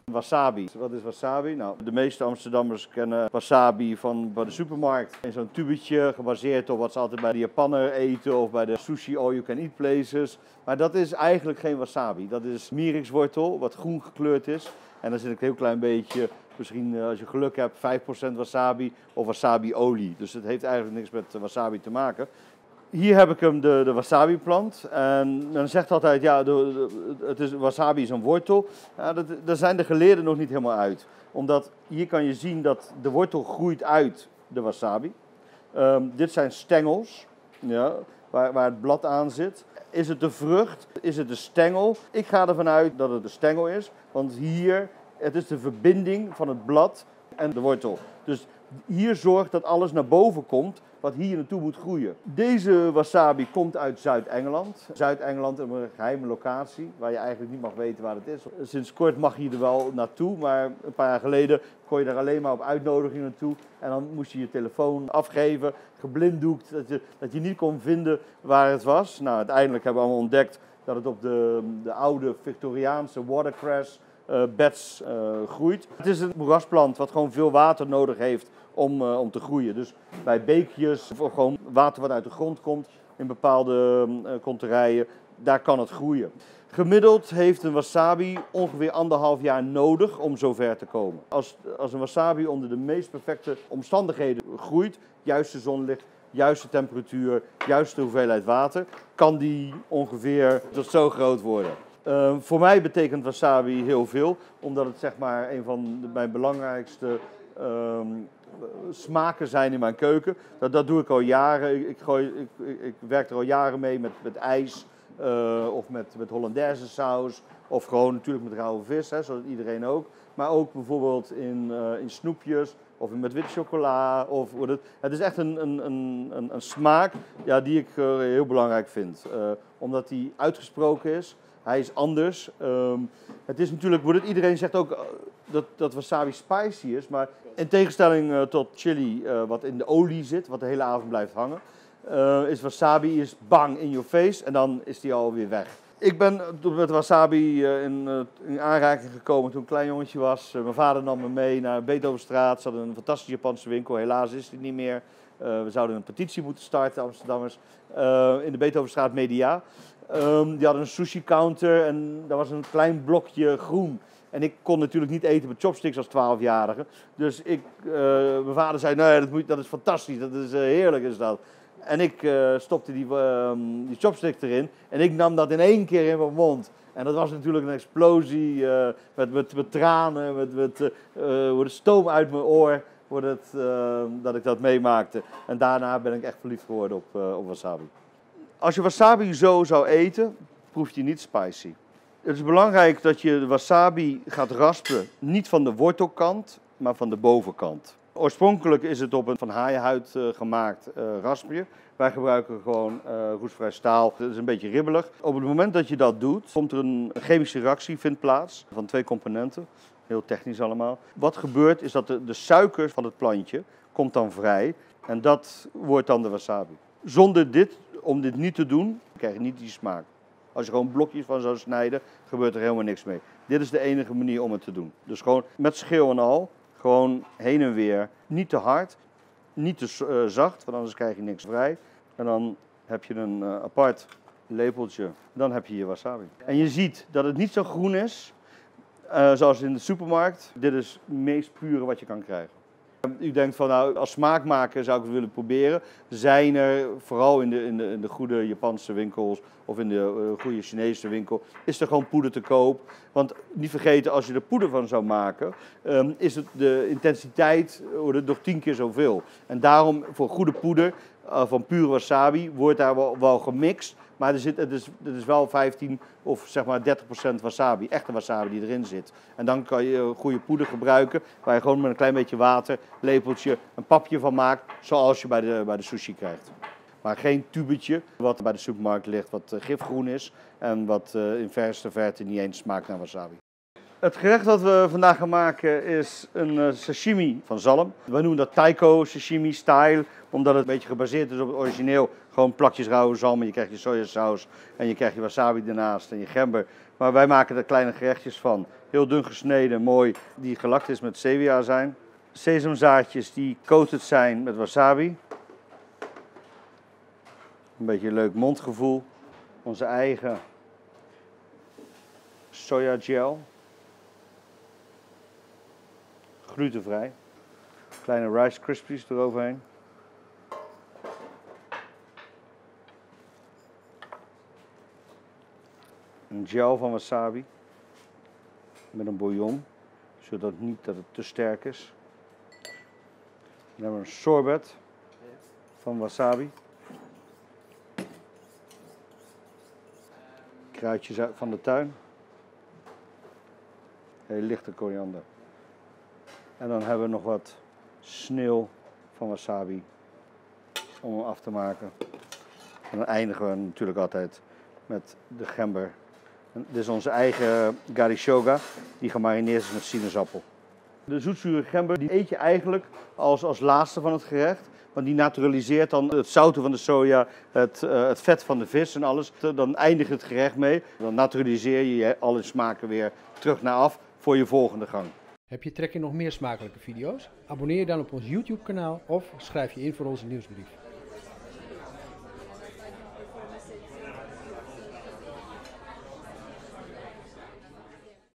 Wasabi. Wat is wasabi? Nou, de meeste Amsterdammers kennen wasabi van bij de supermarkt. In zo'n tubetje, gebaseerd op wat ze altijd bij de Japaner eten of bij de sushi all-you-can-eat places. Maar dat is eigenlijk geen wasabi. Dat is mirikswortel, wat groen gekleurd is. En dan zit een heel klein beetje, misschien als je geluk hebt, 5% wasabi of wasabi-olie. Dus het heeft eigenlijk niks met wasabi te maken. Hier heb ik hem, de wasabi-plant. En men zegt altijd, ja, wasabi is een wortel. Ja, daar zijn de geleerden nog niet helemaal uit. Omdat hier kan je zien dat de wortel groeit uit de wasabi. Dit zijn stengels, ja, waar het blad aan zit. Is het de vrucht? Is het de stengel? Ik ga ervan uit dat het de stengel is. Want hier, het is de verbinding van het blad en de wortel. Dus hier zorgt dat alles naar boven komt wat hier naartoe moet groeien. Deze wasabi komt uit Zuid-Engeland. Zuid-Engeland is een geheime locatie waar je eigenlijk niet mag weten waar het is. Sinds kort mag je er wel naartoe, maar een paar jaar geleden kon je er alleen maar op uitnodiging naartoe. En dan moest je je telefoon afgeven, geblinddoekt, dat je niet kon vinden waar het was. Nou, uiteindelijk hebben we allemaal ontdekt dat het op de oude Victoriaanse watercress beds groeit. Het is een moerasplant wat gewoon veel water nodig heeft om te groeien. Dus bij beekjes of gewoon water wat uit de grond komt in bepaalde konterijen, daar kan het groeien. Gemiddeld heeft een wasabi ongeveer 1,5 jaar nodig om zover te komen. Als een wasabi onder de meest perfecte omstandigheden groeit, juiste zonlicht, juiste temperatuur, juiste hoeveelheid water, kan die ongeveer tot zo groot worden. Voor mij betekent wasabi heel veel, omdat het zeg maar een van mijn belangrijkste smaken zijn in mijn keuken. Dat doe ik al jaren. Ik werk er al jaren mee met ijs of met Hollandaise saus. Of gewoon natuurlijk met rauwe vis, hè, zoals iedereen ook. Maar ook bijvoorbeeld in snoepjes of met witte chocola. Het is echt een smaak, ja, die ik heel belangrijk vind. Omdat die uitgesproken is. Hij is anders. Het is natuurlijk, iedereen zegt ook dat wasabi spicy is, maar in tegenstelling tot chili, wat in de olie zit, wat de hele avond blijft hangen, is wasabi bang in your face en dan is die alweer weg. Ik ben met wasabi in aanraking gekomen toen ik een klein jongetje was. Mijn vader nam me mee naar Beethovenstraat. Ze hadden een fantastische Japanse winkel, helaas is die niet meer. We zouden een petitie moeten starten, Amsterdammers, in de Beethovenstraat Media. Die hadden een sushi counter en daar was een klein blokje groen. En ik kon natuurlijk niet eten met chopsticks als 12-jarige. Dus mijn vader zei, nee, dat is fantastisch, dat is heerlijk is dat. En ik stopte die chopstick erin en ik nam dat in 1 keer in mijn mond. En dat was natuurlijk een explosie met tranen, met de stoom uit mijn oor. Dat ik dat meemaakte. En daarna ben ik echt verliefd geworden op wasabi. Als je wasabi zo zou eten, proef je niet spicy. Het is belangrijk dat je de wasabi gaat raspen, niet van de wortelkant, maar van de bovenkant. Oorspronkelijk is het op een van haaienhuid gemaakt raspje. Wij gebruiken gewoon roestvrij staal. Het is een beetje ribbelig. Op het moment dat je dat doet, komt er een chemische reactie vindt plaats van 2 componenten. Heel technisch allemaal. Wat gebeurt is dat de suiker van het plantje komt dan vrij en dat wordt dan de wasabi. Om dit niet te doen, krijg je niet die smaak. Als je gewoon blokjes van zou snijden, gebeurt er helemaal niks mee. Dit is de enige manier om het te doen. Dus gewoon met schil en al, gewoon heen en weer. Niet te hard, niet te zacht, want anders krijg je niks vrij. En dan heb je een apart lepeltje, dan heb je je wasabi. En je ziet dat het niet zo groen is, zoals in de supermarkt. Dit is het meest pure wat je kan krijgen. U denkt van, nou, als smaakmaker zou ik het willen proberen. Zijn er, vooral in de goede Japanse winkels of in de goede Chinese winkel, is er gewoon poeder te koop. Want niet vergeten, als je er poeder van zou maken, is de intensiteit nog 10 keer zoveel. En daarom, voor goede poeder van pure wasabi, wordt daar wel gemixt. Maar het is wel 15 of zeg maar 30% wasabi, echte wasabi die erin zit. En dan kan je goede poeder gebruiken, waar je gewoon met een klein beetje water, lepeltje, een papje van maakt, zoals je bij de sushi krijgt. Maar geen tubetje, wat bij de supermarkt ligt, wat gifgroen is en wat in verste verte niet eens smaakt naar wasabi. Het gerecht dat we vandaag gaan maken is een sashimi van zalm. Wij noemen dat taiko sashimi style, omdat het een beetje gebaseerd is op het origineel. Gewoon plakjes rauwe zalm en je krijgt je sojasaus en je krijgt je wasabi ernaast en je gember. Maar wij maken er kleine gerechtjes van. Heel dun gesneden, mooi, die gelakt is met zeewierazijn. Sesamzaadjes die coated zijn met wasabi. Een beetje een leuk mondgevoel. Onze eigen soja gel. Glutenvrij. Kleine Rice Krispies eroverheen. Een gel van wasabi. Met een bouillon. Zodat het te sterk is. Dan hebben we een sorbet van wasabi. Kruidjes van de tuin. Heel lichte koriander. En dan hebben we nog wat sneeuw van wasabi om hem af te maken. En dan eindigen we natuurlijk altijd met de gember. En dit is onze eigen garishoga die gemarineerd is met sinaasappel. De zoetzure gember die eet je eigenlijk als laatste van het gerecht. Want die naturaliseert dan het zouten van de soja, het vet van de vis en alles. Dan eindigt het gerecht mee. Dan naturaliseer je alle smaken weer terug naar af voor je volgende gang. Heb je trek in nog meer smakelijke video's? Abonneer je dan op ons YouTube kanaal of schrijf je in voor onze nieuwsbrief.